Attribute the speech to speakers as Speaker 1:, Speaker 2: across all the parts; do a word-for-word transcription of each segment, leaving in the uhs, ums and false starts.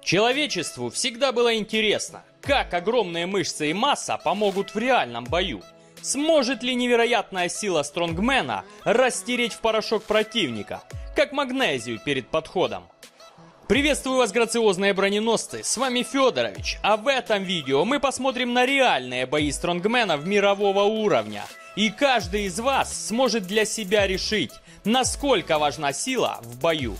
Speaker 1: Человечеству всегда было интересно, как огромные мышцы и масса помогут в реальном бою. Сможет ли невероятная сила стронгмена растереть в порошок противника, как магнезию перед подходом? Приветствую вас, грациозные броненосцы, с вами Федорович, а в этом видео мы посмотрим на реальные бои стронгменов мирового уровня. И каждый из вас сможет для себя решить, насколько важна сила в бою.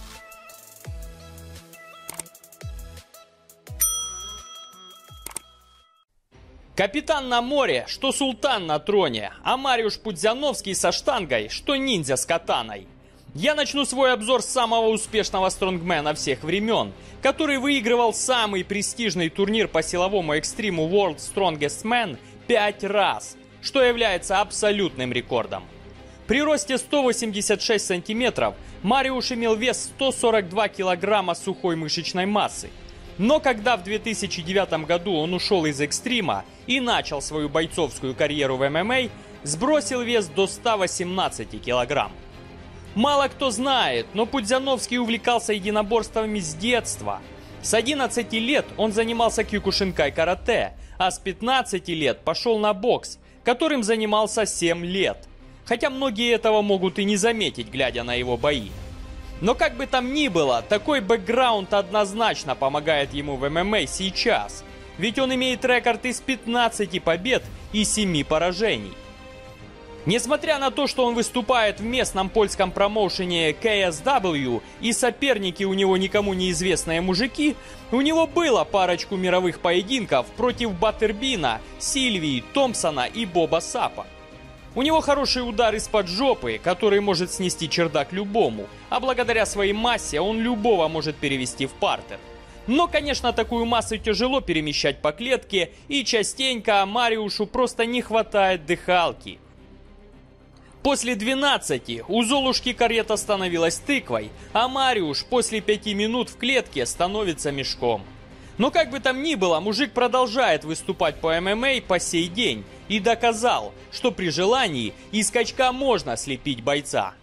Speaker 1: Капитан на море, что султан на троне, а Мариуш Пудзяновский со штангой, что ниндзя с катаной. Я начну свой обзор с самого успешного стронгмена всех времен, который выигрывал самый престижный турнир по силовому экстриму World Strongest Man пять раз, что является абсолютным рекордом. При росте сто восемьдесят шесть сантиметров Мариуш имел вес сто сорок два килограмма сухой мышечной массы. Но когда в две тысячи девятом году он ушел из экстрима и начал свою бойцовскую карьеру в эм эм а, сбросил вес до ста восемнадцати килограмм. Мало кто знает, но Пудзяновский увлекался единоборствами с детства. С одиннадцати лет он занимался кюкушинкай карате, а с пятнадцати лет пошел на бокс, которым занимался семь лет. Хотя многие этого могут и не заметить, глядя на его бои. Но как бы там ни было, такой бэкграунд однозначно помогает ему в эм эм а сейчас. Ведь он имеет рекорд из пятнадцати побед и семи поражений. Несмотря на то, что он выступает в местном польском промоушене кей эс дабл ю и соперники у него никому неизвестные мужики, у него было парочку мировых поединков против Баттербина, Сильвии, Томпсона и Боба Сапа. У него хороший удар из-под жопы, который может снести чердак любому, а благодаря своей массе он любого может перевести в партер. Но, конечно, такую массу тяжело перемещать по клетке, и частенько Мариушу просто не хватает дыхалки. После двенадцати у Золушки карета становилась тыквой, а Мариуш после пяти минут в клетке становится мешком. Но как бы там ни было, мужик продолжает выступать по эм эм а по сей день и доказал, что при желании из скачка можно слепить бойца.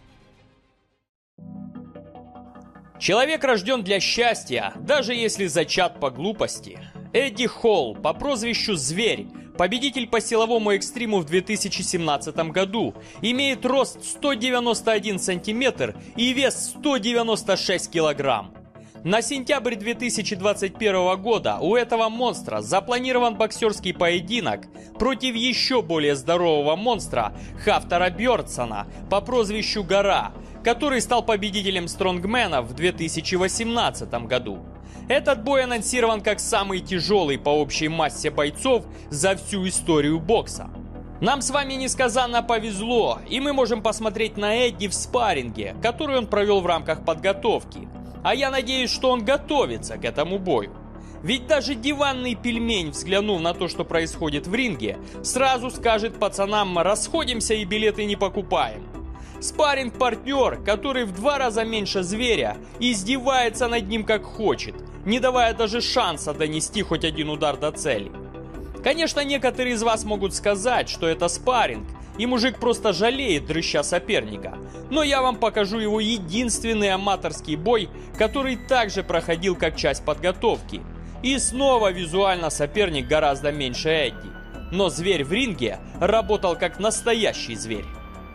Speaker 1: Человек рожден для счастья, даже если зачат по глупости. Эдди Холл по прозвищу Зверь, победитель по силовому экстриму в две тысячи семнадцатом году, имеет рост сто девяносто один сантиметр и вес сто девяносто шесть килограмм. На сентябрь две тысячи двадцать первого года у этого монстра запланирован боксерский поединок против еще более здорового монстра Хафтара Бьорнсона по прозвищу Гора, который стал победителем стронгмена в две тысячи восемнадцатом году. Этот бой анонсирован как самый тяжелый по общей массе бойцов за всю историю бокса. Нам с вами несказанно повезло, и мы можем посмотреть на Эдди в спарринге, который он провел в рамках подготовки. А я надеюсь, что он готовится к этому бою. Ведь даже диванный пельмень, взглянув на то, что происходит в ринге, сразу скажет пацанам: расходимся и билеты не покупаем. Спарринг-партнер, который в два раза меньше Зверя, издевается над ним как хочет, не давая даже шанса донести хоть один удар до цели. Конечно, некоторые из вас могут сказать, что это спарринг, и мужик просто жалеет дрыща соперника. Но я вам покажу его единственный аматорский бой, который также проходил как часть подготовки. И снова визуально соперник гораздо меньше Эдди. Но Зверь в ринге работал как настоящий зверь.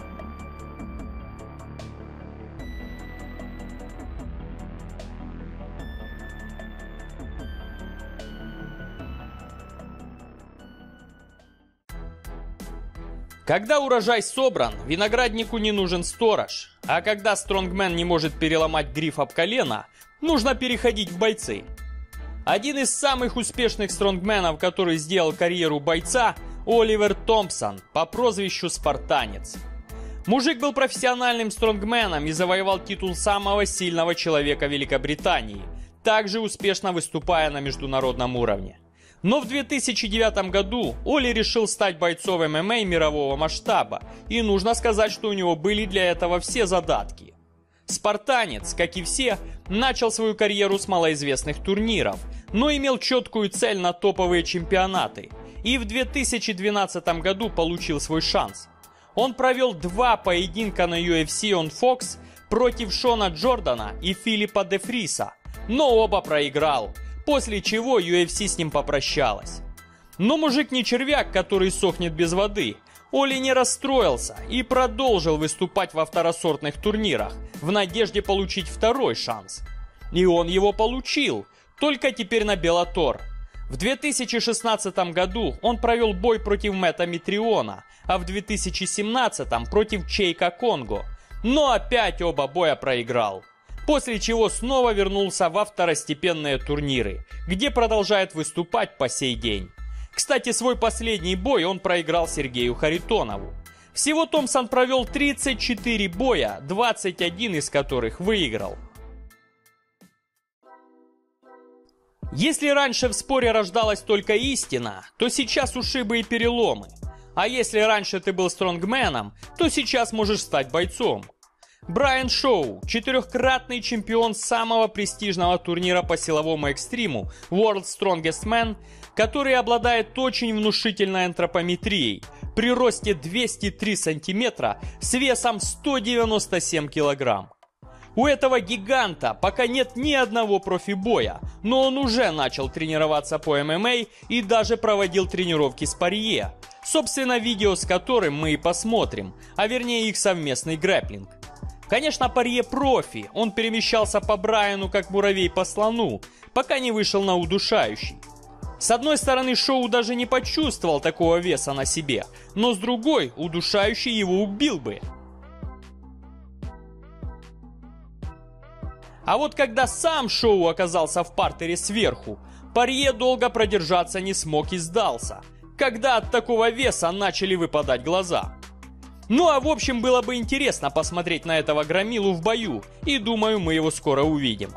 Speaker 1: Когда урожай собран, винограднику не нужен сторож. А когда стронгмен не может переломать гриф об колено, нужно переходить в бойцы. Один из самых успешных стронгменов, который сделал карьеру бойца, Оливер Томпсон по прозвищу Спартанец. Мужик был профессиональным стронгменом и завоевал титул самого сильного человека Великобритании, также успешно выступая на международном уровне. Но в две тысячи девятом году Оли решил стать бойцом эм эм а мирового масштаба, и нужно сказать, что у него были для этого все задатки. Спартанец, как и все, начал свою карьеру с малоизвестных турниров, но имел четкую цель на топовые чемпионаты, и в две тысячи двенадцатом году получил свой шанс. Он провел два поединка на ю эф си on Fox против Шона Джордана и Филиппа де Фриса, но оба проиграл. после чего ю эф си с ним попрощалась. Но мужик не червяк, который сохнет без воды. Оли не расстроился и продолжил выступать во второсортных турнирах в надежде получить второй шанс. И он его получил, только теперь на Беллатор. В две тысячи шестнадцатом году он провел бой против Мэтта Митриона, а в две тысячи семнадцатом против Чейка Конго. Но опять оба боя проиграл. После чего снова вернулся во второстепенные турниры, где продолжает выступать по сей день. Кстати, свой последний бой он проиграл Сергею Харитонову. Всего Томпсон провел тридцать четыре боя, двадцать один из которых выиграл. Если раньше в споре рождалась только истина, то сейчас ушибы и переломы. А если раньше ты был стронгменом, то сейчас можешь стать бойцом. Брайан Шоу, четырехкратный чемпион самого престижного турнира по силовому экстриму World's Strongest Man, который обладает очень внушительной антропометрией, при росте двести три сантиметра с весом сто девяносто семь килограмм. У этого гиганта пока нет ни одного профибоя, но он уже начал тренироваться по эм эм а и даже проводил тренировки с Порье. Собственно, видео с которым мы и посмотрим, а вернее их совместный грэпплинг. Конечно, Порье профи, он перемещался по Брайану как муравей по слону, пока не вышел на удушающий. С одной стороны, Шоу даже не почувствовал такого веса на себе, но с другой, удушающий его убил бы. А вот когда сам Шоу оказался в партере сверху, Порье долго продержаться не смог и сдался, когда от такого веса начали выпадать глаза. Ну а в общем, было бы интересно посмотреть на этого громилу в бою, и думаю, мы его скоро увидим.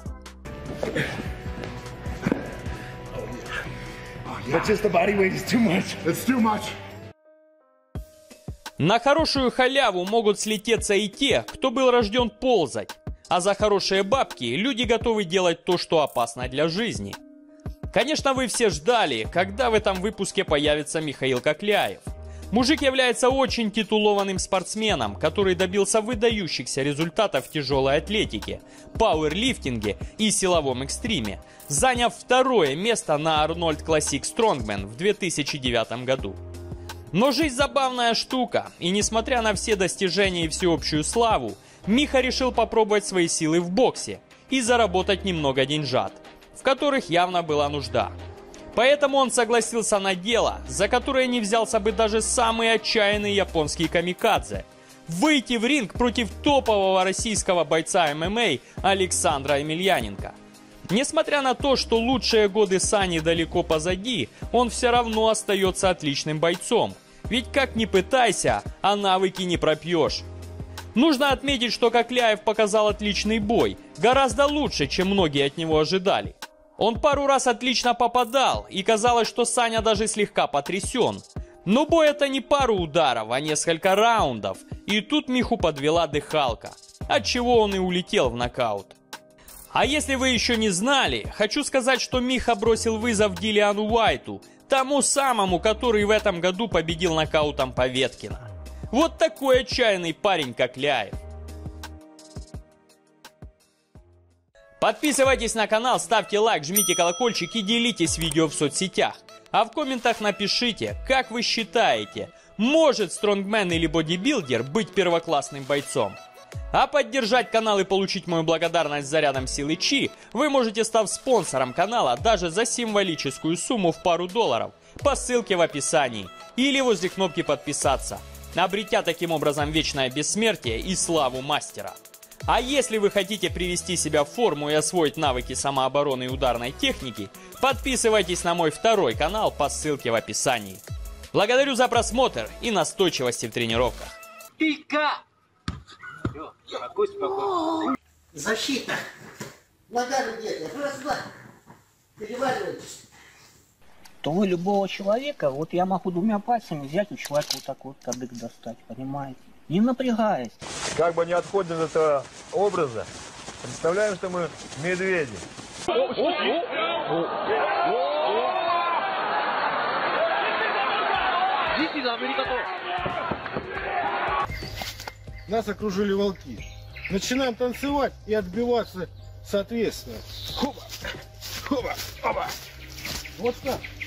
Speaker 1: На хорошую халяву могут слететься и те, кто был рожден ползать. А за хорошие бабки люди готовы делать то, что опасно для жизни. Конечно, вы все ждали, когда в этом выпуске появится Михаил Кокляев. Мужик является очень титулованным спортсменом, который добился выдающихся результатов в тяжелой атлетике, пауэрлифтинге и силовом экстриме, заняв второе место на Arnold Classic Strongman в две тысячи девятом году. Но жизнь забавная штука, и несмотря на все достижения и всеобщую славу, Миха решил попробовать свои силы в боксе и заработать немного деньжат, в которых явно была нужда. Поэтому он согласился на дело, за которое не взялся бы даже самый отчаянный японский камикадзе – выйти в ринг против топового российского бойца эм эм а Александра Емельяненко. Несмотря на то, что лучшие годы Сани далеко позади, он все равно остается отличным бойцом. Ведь как ни пытайся, а навыки не пропьешь. Нужно отметить, что Кокляев показал отличный бой, гораздо лучше, чем многие от него ожидали. Он пару раз отлично попадал, и казалось, что Саня даже слегка потрясен. Но бой это не пару ударов, а несколько раундов, и тут Миху подвела дыхалка, отчего он и улетел в нокаут. А если вы еще не знали, хочу сказать, что Миха бросил вызов Дилиану Уайту, тому самому, который в этом году победил нокаутом Поветкина. Вот такой отчаянный парень Кокляев. Подписывайтесь на канал, ставьте лайк, жмите колокольчик и делитесь видео в соцсетях. А в комментах напишите, как вы считаете, может стронгмен или бодибилдер быть первоклассным бойцом? А поддержать канал и получить мою благодарность зарядом силы Чи вы можете, став спонсором канала даже за символическую сумму в пару долларов по ссылке в описании или возле кнопки подписаться, обретя таким образом вечное бессмертие и славу мастера. А если вы хотите привести себя в форму и освоить навыки самообороны и ударной техники, подписывайтесь на мой второй канал по ссылке в описании. Благодарю за просмотр и настойчивости в тренировках.
Speaker 2: Пика! Спокой, спокой.
Speaker 3: Защита. Нога где-то. Просто переваливайтесь.
Speaker 4: То вы любого человека, вот я могу двумя пальцами взять у человека вот так вот кадык достать, понимаете? Не напрягаясь.
Speaker 5: Как бы не отходим от этого образа, представляем, что мы медведи.
Speaker 6: Нас окружили волки. Начинаем танцевать и отбиваться соответственно. Хоба, хоба, хоба.
Speaker 3: Вот так.